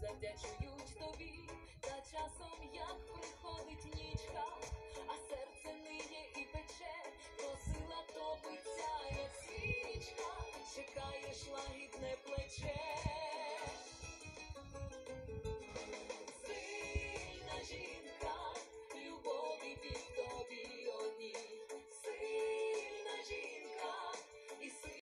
завдячують тобі, та часом як приходить нічка, а серце